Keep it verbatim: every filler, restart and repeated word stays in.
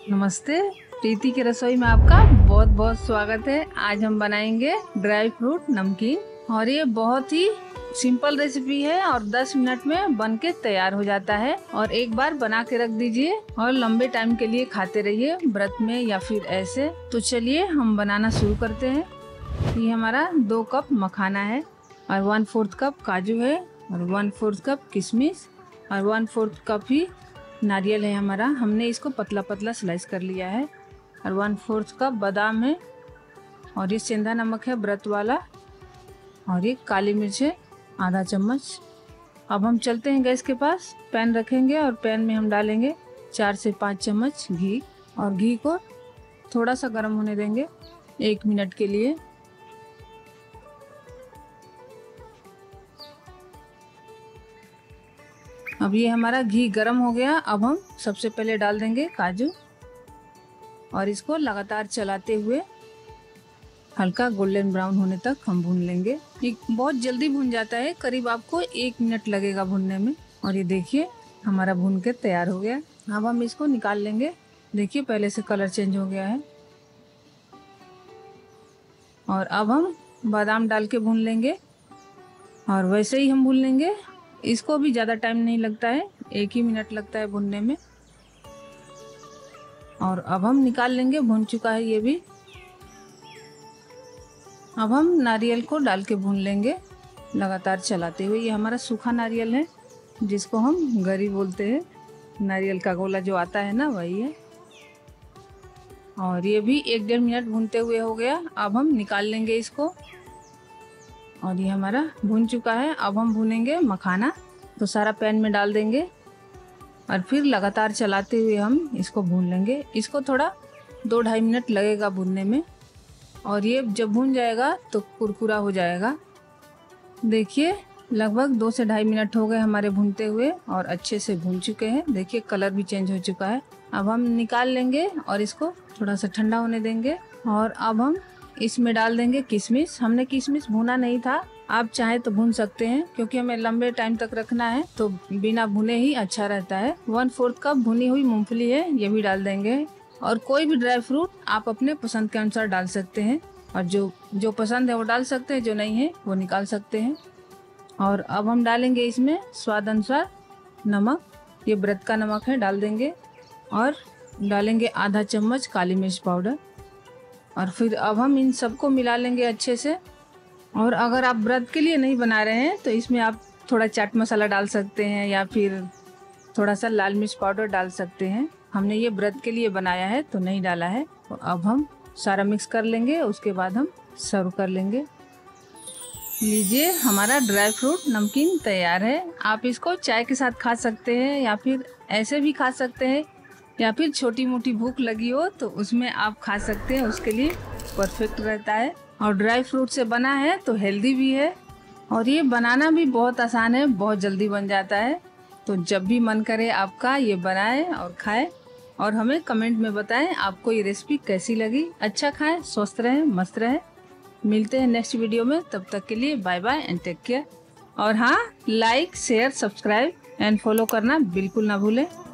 नमस्ते, प्रीति की रसोई में आपका बहुत बहुत स्वागत है। आज हम बनाएंगे ड्राई फ्रूट नमकीन और ये बहुत ही सिंपल रेसिपी है और दस मिनट में बन के तैयार हो जाता है। और एक बार बना के रख दीजिए और लंबे टाइम के लिए खाते रहिए, व्रत में या फिर ऐसे। तो चलिए हम बनाना शुरू करते हैं। ये हमारा दो कप मखाना है और वन फोर्थ कप काजू है और वन फोर्थ कप किशमिश और वन फोर्थ कप ही नारियल है हमारा। हमने इसको पतला पतला स्लाइस कर लिया है और वन फोर्थ कप बादाम है और ये सेंधा नमक है व्रत वाला और ये काली मिर्च है आधा चम्मच। अब हम चलते हैं गैस के पास, पैन रखेंगे और पैन में हम डालेंगे चार से पाँच चम्मच घी और घी को थोड़ा सा गर्म होने देंगे एक मिनट के लिए। अब ये हमारा घी गर्म हो गया। अब हम सबसे पहले डाल देंगे काजू और इसको लगातार चलाते हुए हल्का गोल्डन ब्राउन होने तक हम भून लेंगे। ये बहुत जल्दी भून जाता है, करीब आपको एक मिनट लगेगा भूनने में। और ये देखिए हमारा भून के तैयार हो गया। अब हम इसको निकाल लेंगे। देखिए पहले से कलर चेंज हो गया है। और अब हम बादाम डाल के भून लेंगे और वैसे ही हम भून लेंगे। इसको भी ज़्यादा टाइम नहीं लगता है, एक ही मिनट लगता है भूनने में। और अब हम निकाल लेंगे, भून चुका है ये भी। अब हम नारियल को डाल के भून लेंगे लगातार चलाते हुए। ये हमारा सूखा नारियल है जिसको हम गरी बोलते हैं, नारियल का गोला जो आता है ना वही है। और ये भी एक डेढ़ मिनट भूनते हुए हो गया। अब हम निकाल लेंगे इसको और ये हमारा भून चुका है। अब हम भूनेंगे मखाना, तो सारा पैन में डाल देंगे और फिर लगातार चलाते हुए हम इसको भून लेंगे। इसको थोड़ा दो ढाई मिनट लगेगा भूनने में और ये जब भून जाएगा तो कुरकुरा हो जाएगा। देखिए लगभग दो से ढाई मिनट हो गए हमारे भूनते हुए और अच्छे से भून चुके हैं। देखिए कलर भी चेंज हो चुका है। अब हम निकाल लेंगे और इसको थोड़ा सा ठंडा होने देंगे। और अब हम इसमें डाल देंगे किशमिश। हमने किशमिश भुना नहीं था, आप चाहे तो भून सकते हैं क्योंकि हमें लंबे टाइम तक रखना है तो बिना भुने ही अच्छा रहता है। वन फोर्थ कप भुनी हुई मूंगफली है, ये भी डाल देंगे। और कोई भी ड्राई फ्रूट आप अपने पसंद के अनुसार डाल सकते हैं और जो जो पसंद है वो डाल सकते हैं, जो नहीं है वो निकाल सकते हैं। और अब हम डालेंगे इसमें स्वाद अनुसार नमक, ये व्रत का नमक है, डाल देंगे। और डालेंगे आधा चम्मच काली मिर्च पाउडर। और फिर अब हम इन सबको मिला लेंगे अच्छे से। और अगर आप व्रत के लिए नहीं बना रहे हैं तो इसमें आप थोड़ा चाट मसाला डाल सकते हैं या फिर थोड़ा सा लाल मिर्च पाउडर डाल सकते हैं। हमने ये व्रत के लिए बनाया है तो नहीं डाला है। तो अब हम सारा मिक्स कर लेंगे, उसके बाद हम सर्व कर लेंगे। लीजिए हमारा ड्राई फ्रूट नमकीन तैयार है। आप इसको चाय के साथ खा सकते हैं या फिर ऐसे भी खा सकते हैं या फिर छोटी मोटी भूख लगी हो तो उसमें आप खा सकते हैं, उसके लिए परफेक्ट रहता है। और ड्राई फ्रूट से बना है तो हेल्दी भी है और ये बनाना भी बहुत आसान है, बहुत जल्दी बन जाता है। तो जब भी मन करे आपका ये बनाएं और खाएं और हमें कमेंट में बताएं आपको ये रेसिपी कैसी लगी। अच्छा खाएं, स्वस्थ रहें, मस्त रहें। मिलते हैं नेक्स्ट वीडियो में, तब तक के लिए bye bye and take care. और हाँ, like share subscribe and follow करना बिल्कुल ना भूलें।